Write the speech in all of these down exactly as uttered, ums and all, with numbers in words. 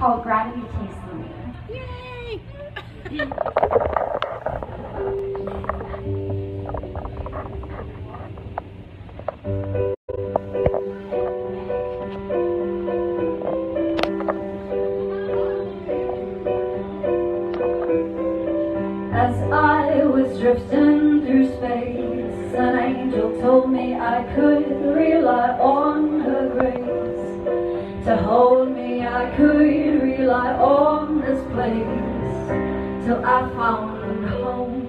called Gravity Takes the Lead. Yay! As I was drifting through space, an angel told me I could rely on her grace. To hold me, I could rely on this place till I found home.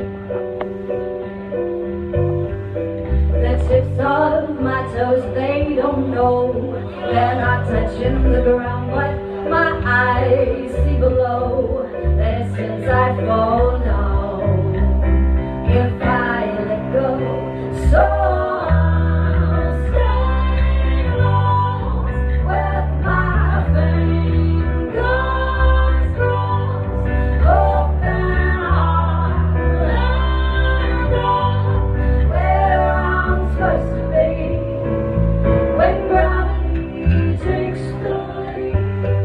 The tips of my toes, they don't know they're not touching the ground, but my eyes see below. That since I fall down, if I let go, so I'll stay lost with my fingers crossed, hoping I'll end up where I'm supposed to be when gravity takes the lead.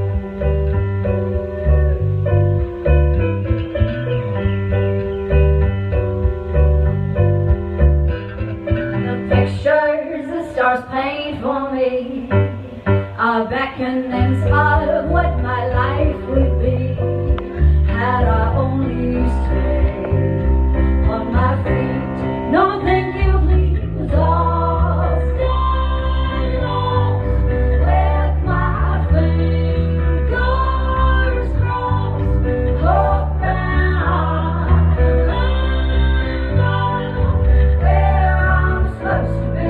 The stars paint for me are beckonings of what my life would be had I only stayed on my feet. No, thank you, please. I'll stay lost with my fingers crossed, hoping I'll end up where I'm supposed to be.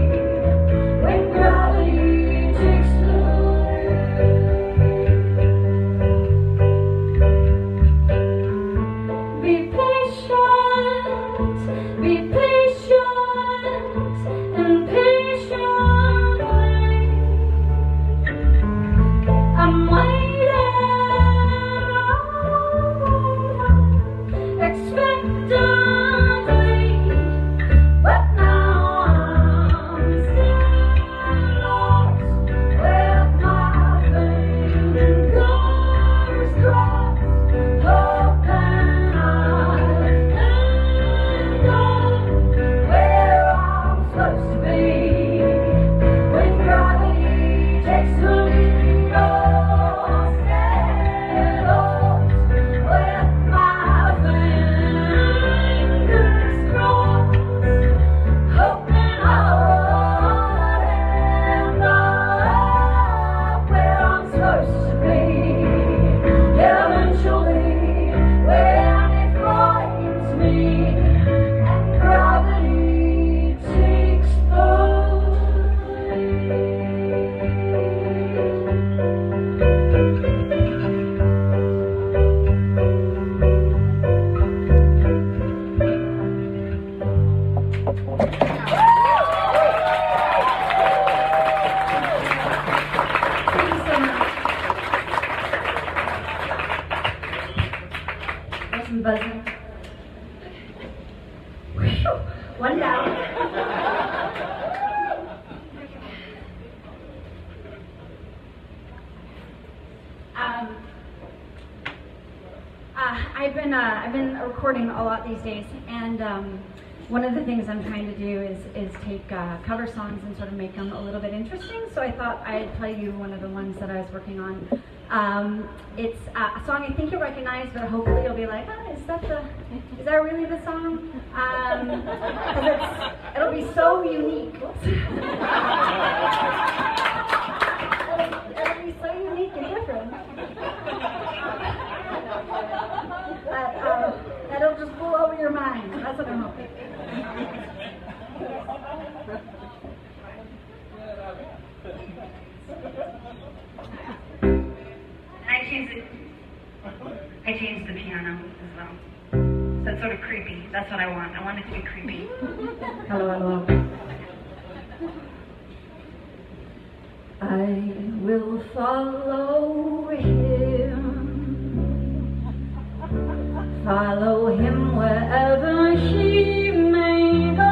Buzzing. Whew, one down. um, uh, I've been uh, I've been recording a lot these days, and um, one of the things I'm trying to do is is take uh, cover songs and sort of make them a little bit interesting. So I thought I'd play you one of the ones that I was working on. Um, it's uh, a song I think you'll recognize, but hopefully you'll be like, oh, is that the, is that really the song? Um, cause it's, it'll be so unique. it'll, it'll be so unique and different. That, uh, that'll just blow over your mind. That's what I'm hoping. I changed it. I changed the piano as well. So it's sort of creepy. That's what I want. I want it to be creepy. Hello, hello. I will follow him. Follow him wherever he may go.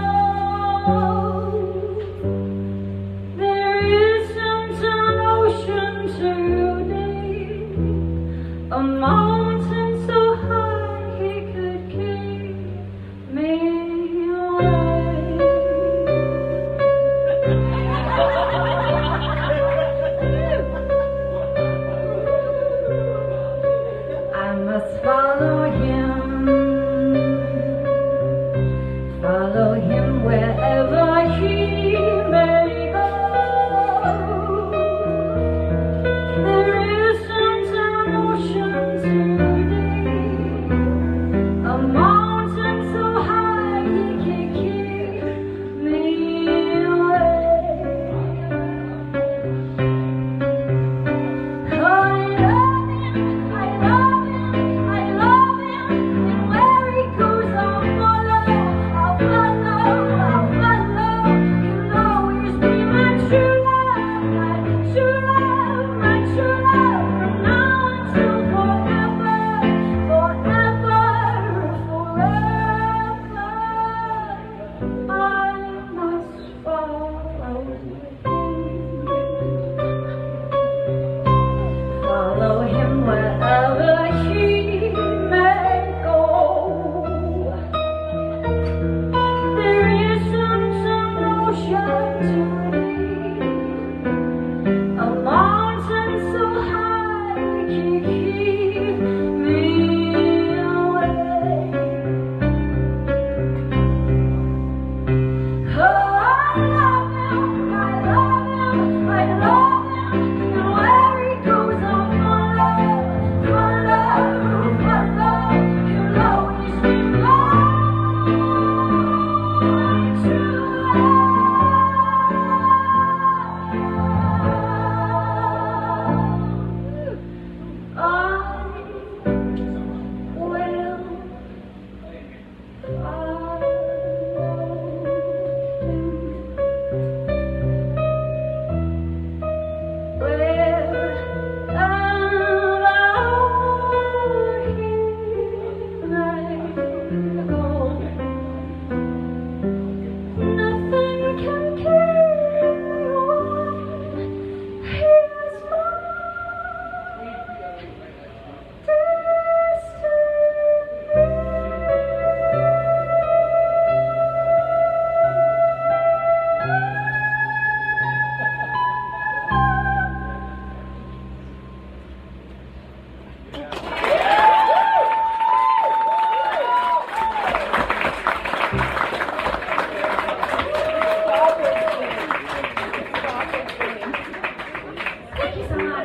There isn't an ocean too deep mountain so high he could keep me away. I must follow him, follow him wherever he may go. There isn't an ocean too deep, a mountain so high he can keep me away. I love him, I love him, I love him, and where he goes I'll follow, I'll follow, I'll follow. You'll always be my true love, my true love, my true love, from now until forever, forever, forever. I must follow him, follow him wherever he may go. There isn't an ocean too deep, a mountain so high he can keep me away. Oh, I love him, I love him, I love him, and where he goes I'll follow, follow, follow. You'll always be my true love. I will follow him. Thank you so much.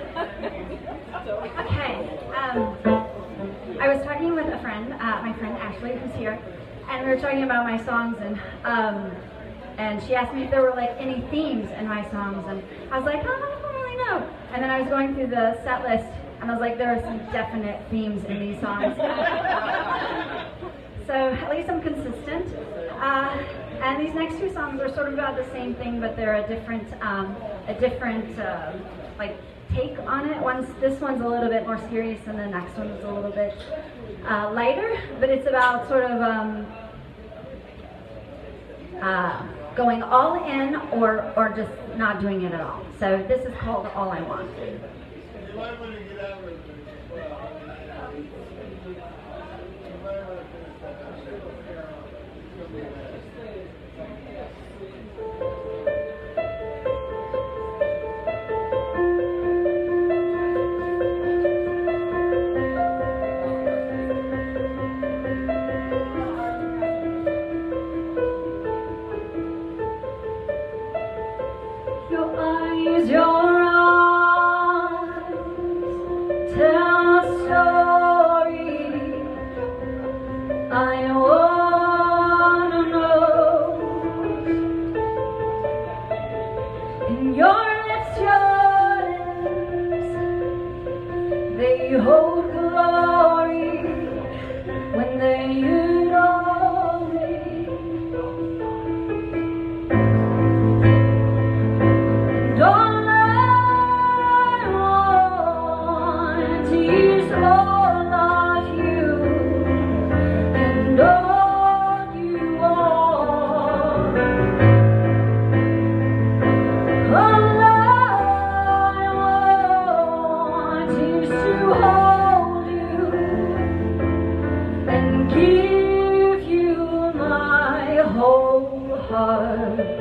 Okay, um, I was talking with a friend, uh, my friend Ashley, who's here, and we were talking about my songs, and um, and she asked me if there were like any themes in my songs, and I was like, oh, I don't really know. And then I was going through the set list, and I was like, there are some definite themes in these songs. So at least I'm consistent. Uh, and these next two songs are sort of about the same thing, but they're a different, um, a different uh, like take on it. One's, this one's a little bit more serious, and the next one is a little bit uh, lighter. But it's about sort of um, uh, going all in, or or just not doing it at all. So this is called All I Want. Your eyes, your eyes tell a story. I wanna know. In your lips, your lips, they hold glory when they adore me. And all I want is all of you, and all you are. All I want is to hold heart.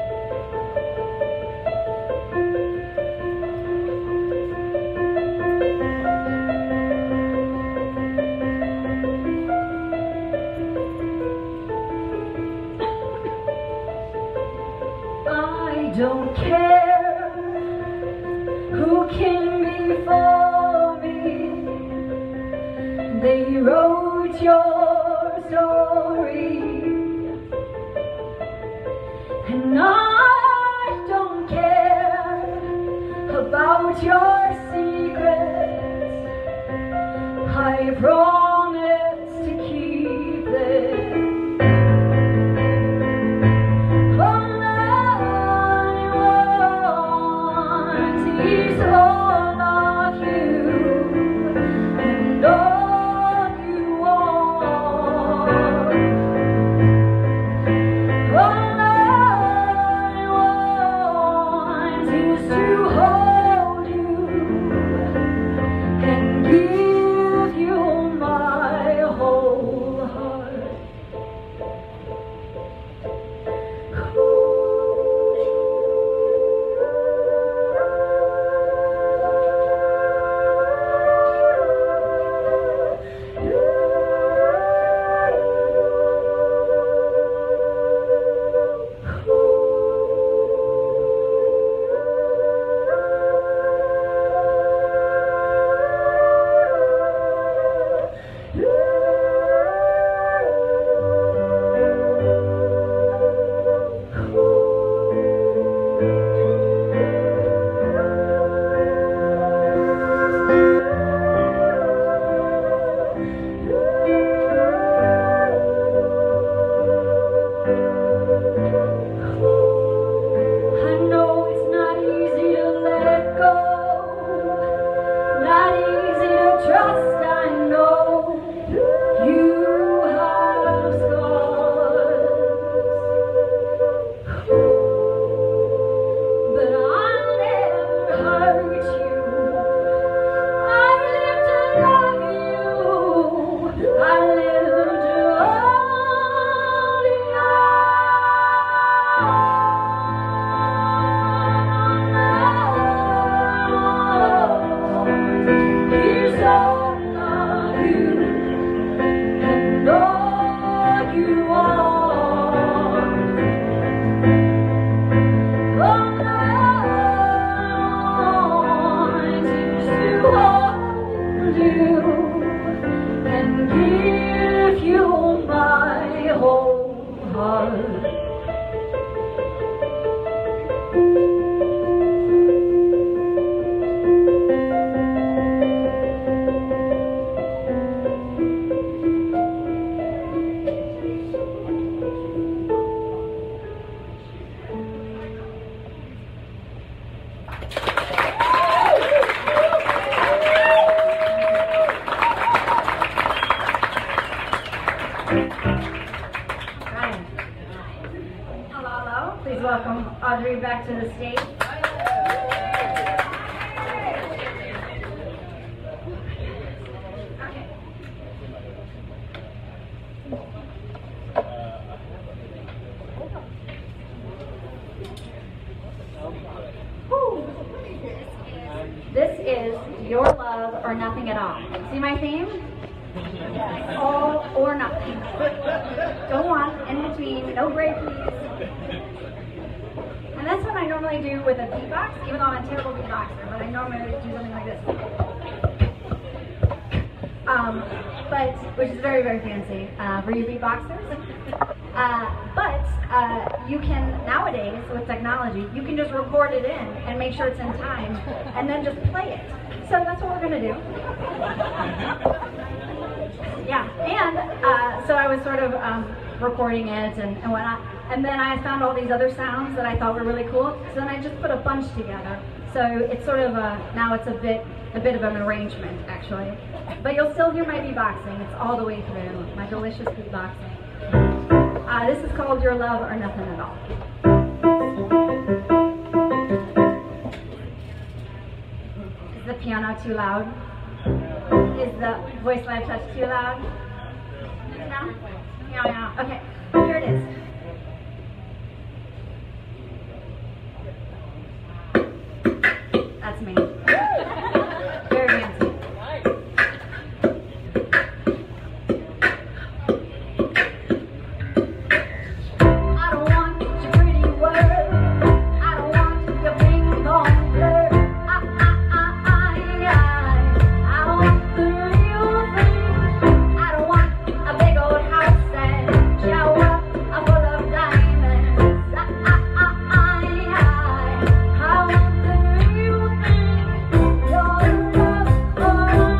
I don't care who came before me. They wrote your story, and I don't care about your secrets. I promise to keep them. Welcome Audrey back to the stage. Okay. This is Your Love or Nothing at All. See my theme? All or nothing. Go on, in between, no break please. And that's what I normally do with a beatbox, even though I'm a terrible beatboxer, but I normally do something like this. Um, but, which is very, very fancy uh, for you beatboxers. Uh, but uh, you can, nowadays, with technology, you can just record it in and make sure it's in time, and then just play it. So that's what we're going to do. Yeah, and uh, so I was sort of um, recording it and, and whatnot. And then I found all these other sounds that I thought were really cool. So then I just put a bunch together. So it's sort of a, now it's a bit, a bit of an arrangement actually. But you'll still hear my beatboxing. It's all the way through, my delicious beatboxing. Uh, this is called Your Love or Nothing at All. Is the piano too loud? Is the voice live touch too loud? No? Yeah, yeah. Okay, here it is. That's me. Very fancy. I don't want your pretty words. I don't want your ping pong flirt. I, I, I, I, I, I want the real thing. I don't want a big old house and shower full of diamonds. I, I, I, I, I, I want the real thing. Your love, oh, oh,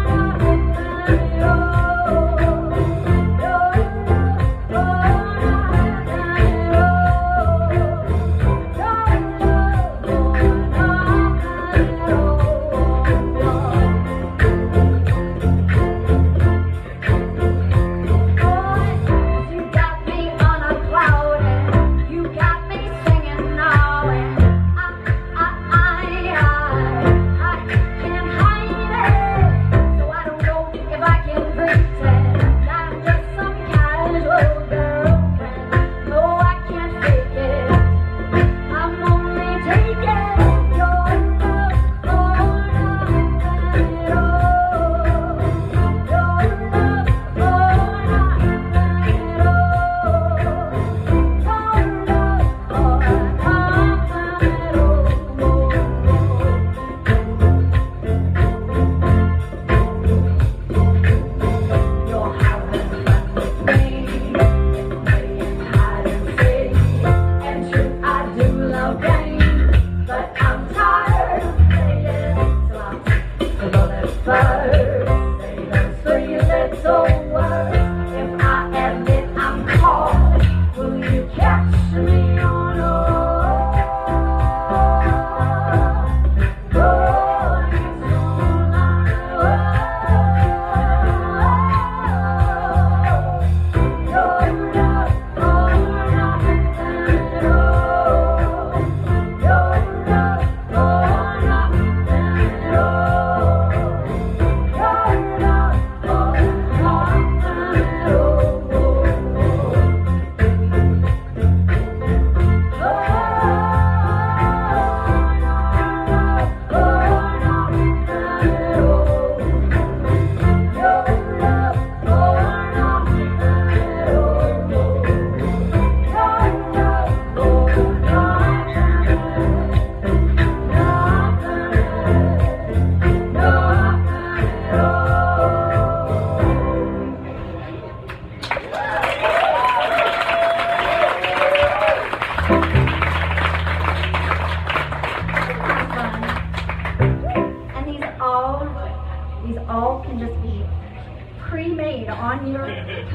pre-made on your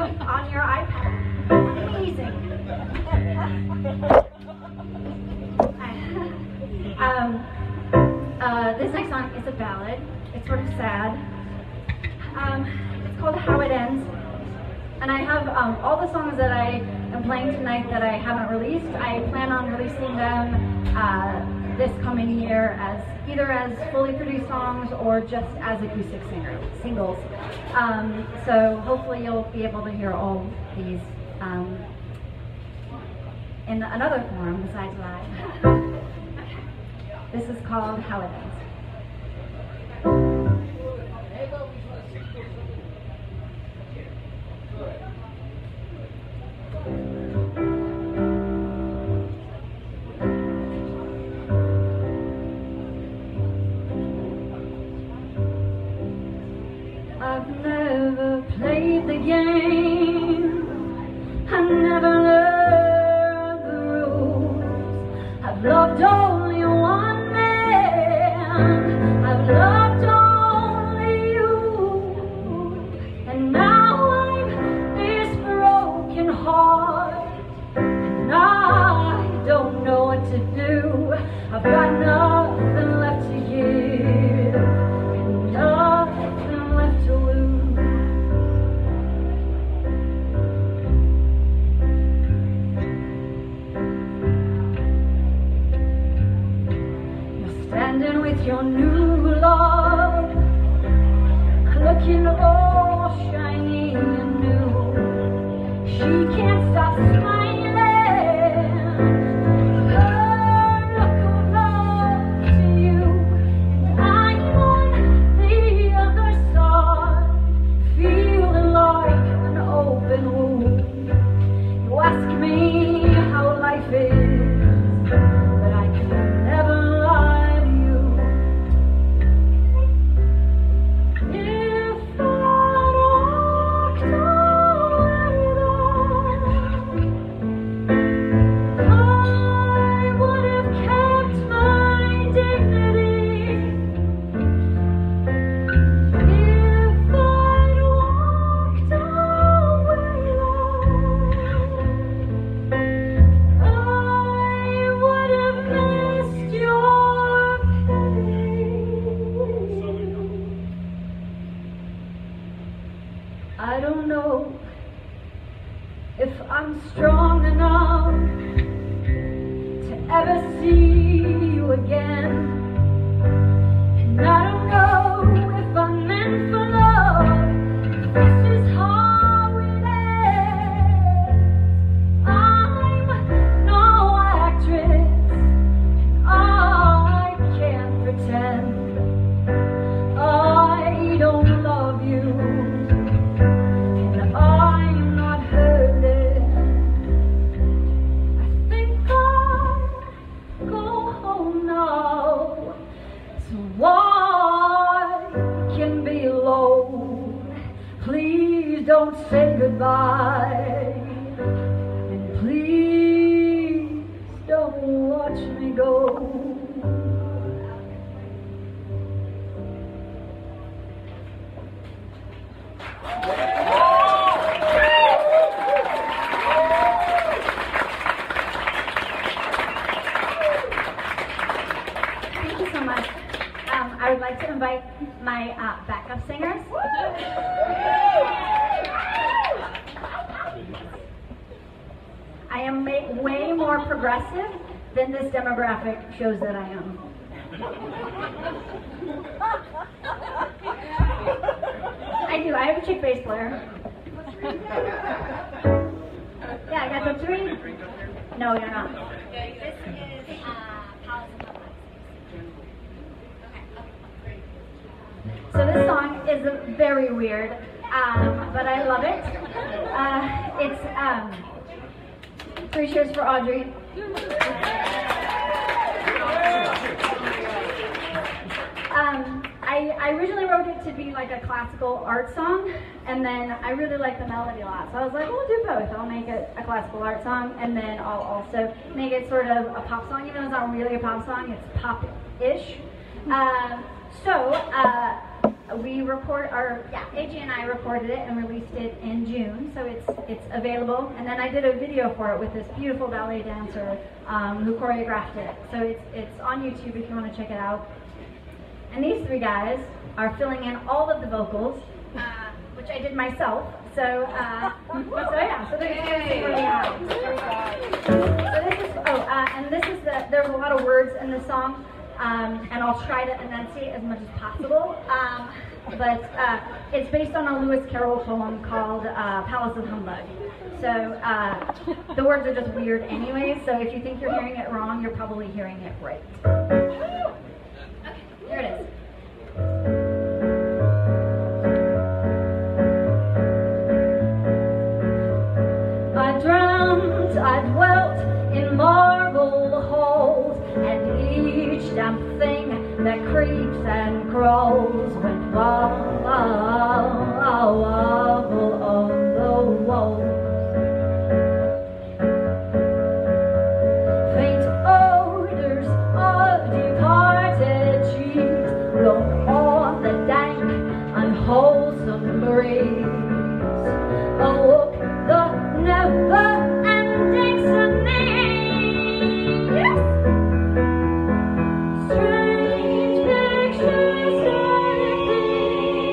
on your iPad. Amazing. um, uh, this next song is a ballad. It's sort of sad. Um, it's called How It Ends. And I have um, all the songs that I am playing tonight that I haven't released. I plan on releasing them uh, this coming year as either as fully produced songs or just as acoustic singer, singles. Um, so hopefully you'll be able to hear all these um, in another form besides live. This is called How It Ends. I've never played the game, I never learned the rules. I've loved only one man, I've loved only you. And now I'm this broken heart, and I don't know what to do. I've got nothing left to give, and nothing left to lose. You're standing with your new love, looking all shiny and new. She can't stop smiling. Her look of love to you, and I don't know if I'm strong enough to ever see you again. And I don't know if I'm meant for love. This is how it ends. I'm no actress, and I can't pretend I don't love you. Please don't say goodbye, and please don't watch me go. Thank you so much. Um, I would like to invite my uh, backup singers. I am way more progressive than this demographic shows that I am. I do. I have a chick bass player. Yeah, I got the three. No, you're not. This is uh, Palace of Love. So this song is very weird, um, but I love it. Uh, it's um, three cheers for Audrey. Um, I, I originally wrote it to be like a classical art song, and then I really like the melody a lot. So I was like, well, we'll do both. I'll make it a classical art song, and then I'll also make it sort of a pop song. Even though it's not really a pop song, it's pop-ish. Uh, so uh, we record our, yeah, A G and I recorded it and released it in June, so it's it's available. And then I did a video for it with this beautiful ballet dancer um, who choreographed it. So it's it's on YouTube if you want to check it out. And these three guys are filling in all of the vocals, uh, which I did myself. So, uh, so yeah, so they're going to sing really high. So this is, oh, uh, and this is the, there's a lot of words in the song, um, and I'll try to enunciate as much as possible. Um, but uh, it's based on a Lewis Carroll poem called uh, Palace of Humbug. So uh, the words are just weird anyway, so if you think you're hearing it wrong, you're probably hearing it right. Here it is. I dreamt I dwelt in marble halls, and each damn thing that creeps and crawls went wobble, wobble on the walls. Faint odors of departed cheese blown on the dank, unwholesome breeze awoke the never-ending sneeze. Strange pictures started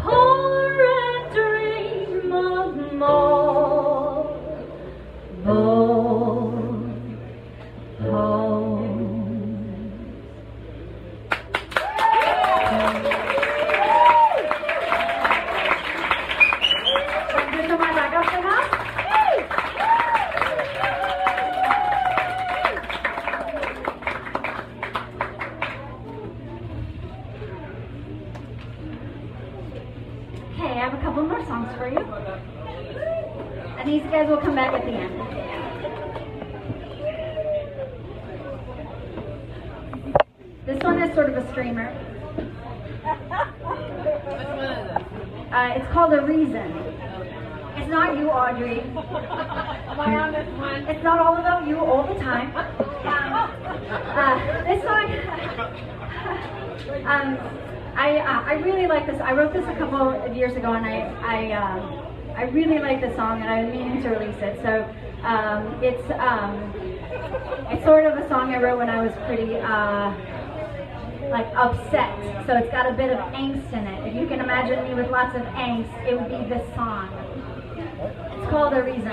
or a dream of more home. Thank you so much. I got some help. Okay, I have a couple more songs for you. And these guys will come back at the end. This one is sort of a screamer. Uh, it's called A Reason. It's not you, Audrey. Am I on this one? It's not all about you all the time. Um, uh, this song, um, I uh, I really like this. I wrote this a couple of years ago, and I I uh, I really like this song, and I've been meaning to release it. So um, it's um, it's sort of a song I wrote when I was pretty. Uh, like upset, so it's got a bit of angst in it. If you can imagine me with lots of angst, it would be this song. It's called A Reason.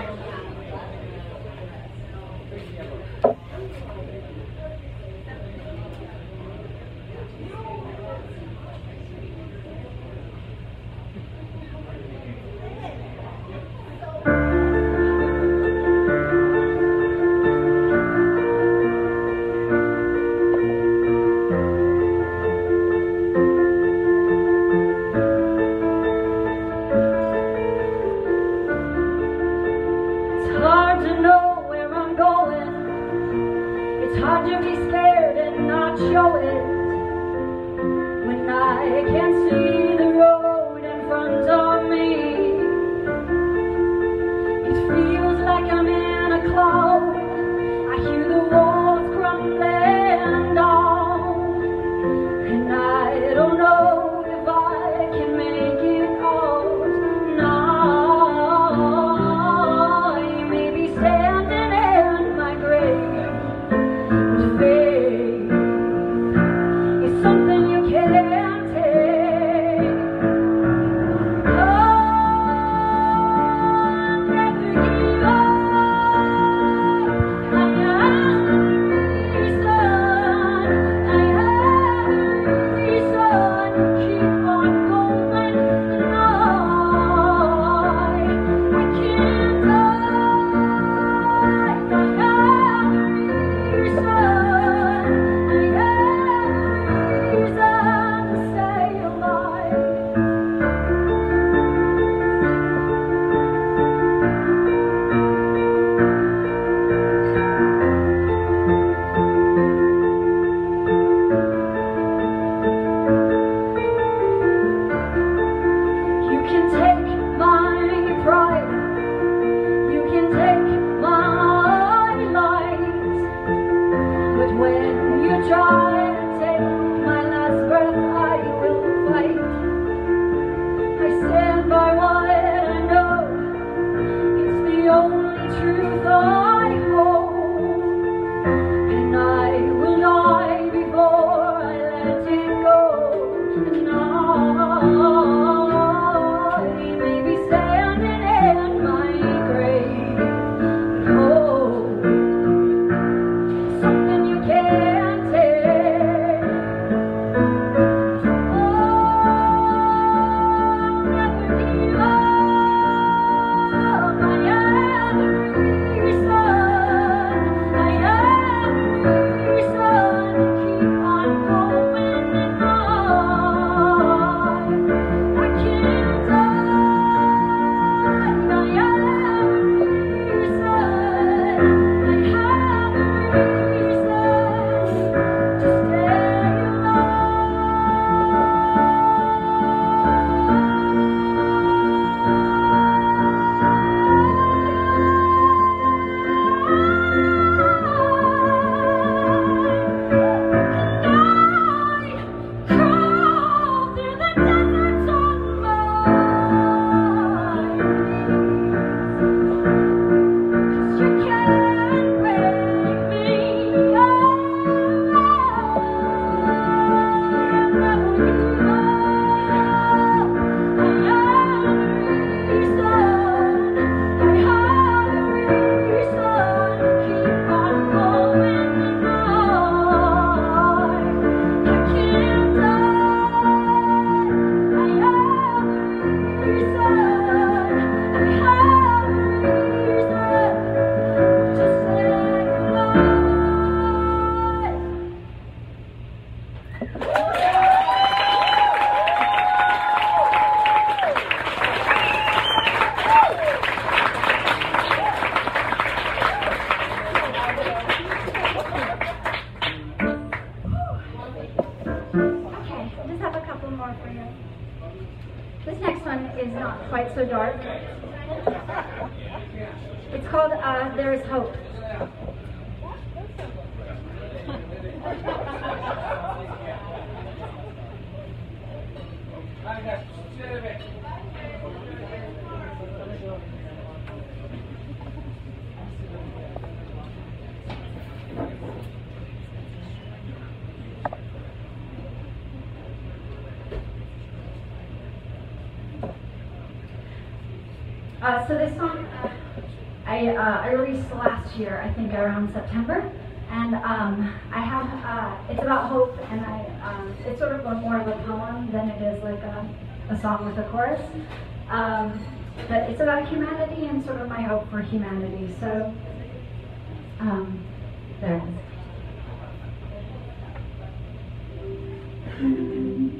this next one is not quite so dark. It's called uh, There Is Hope. Uh, so this song, uh, I, uh, I released last year, I think around September, and um, I have, uh, it's about hope, and I, um, it's sort of a, more of a poem than it is like a, a song with a chorus, um, but it's about humanity and sort of my hope for humanity, so um, there it is.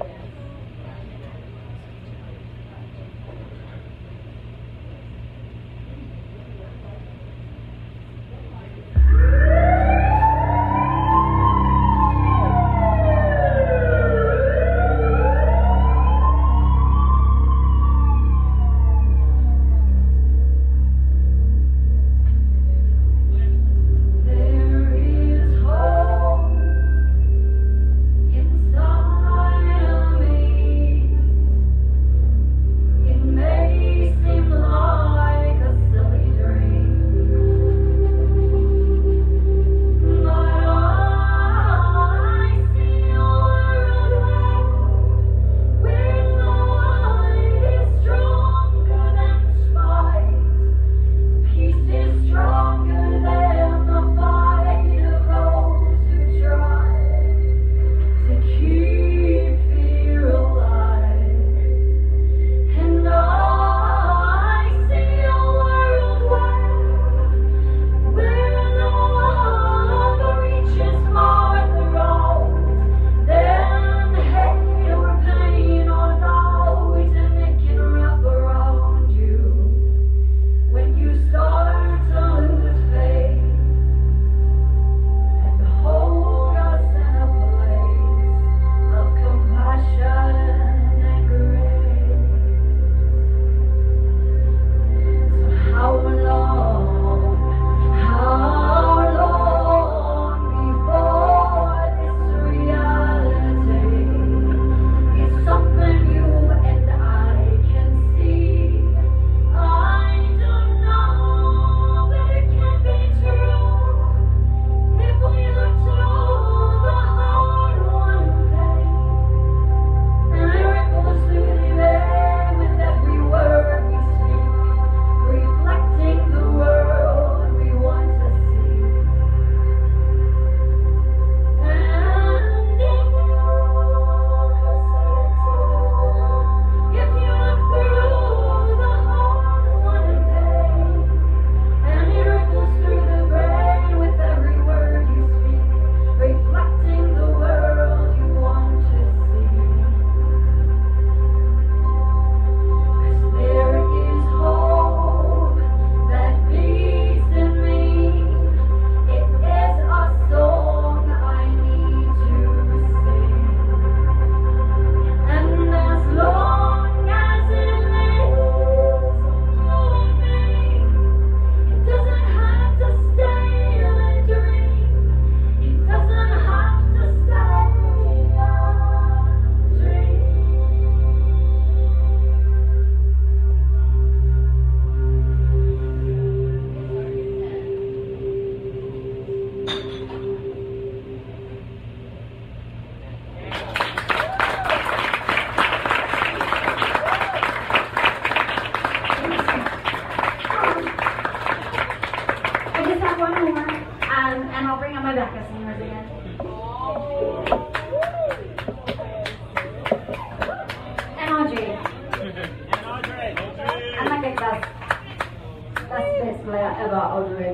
about Audrey.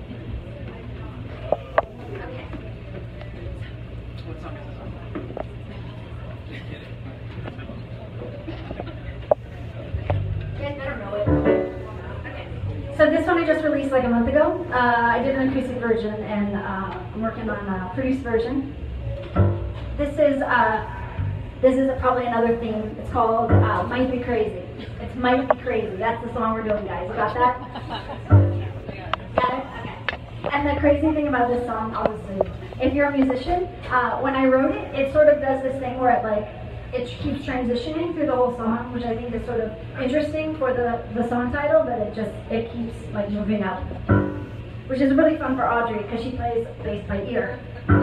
So this one I just released like a month ago. Uh, I did an acoustic version, and uh, I'm working on a produced version. This is uh, This is probably another theme. It's called uh, Might Be Crazy. It's Might Be Crazy. That's the song we're doing, guys. You got that? Got it? Okay. And the crazy thing about this song, obviously, if you're a musician, uh, when I wrote it, it sort of does this thing where it like, it keeps transitioning through the whole song, which I think is sort of interesting for the, the song title, but it just, it keeps like moving up. Which is really fun for Audrey, because she plays bass by ear.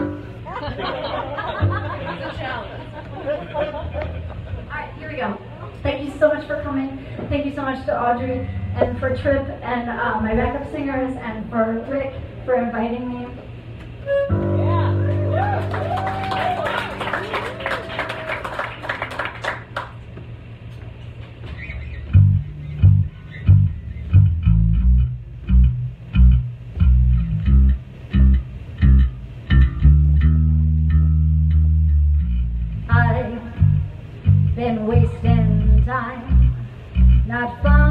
Alright, here we go. Thank you so much for coming. Thank you so much to Audrey, and for TRiP, and uh, my backup singers, and for Rick for inviting me. Been wasting time, not fun.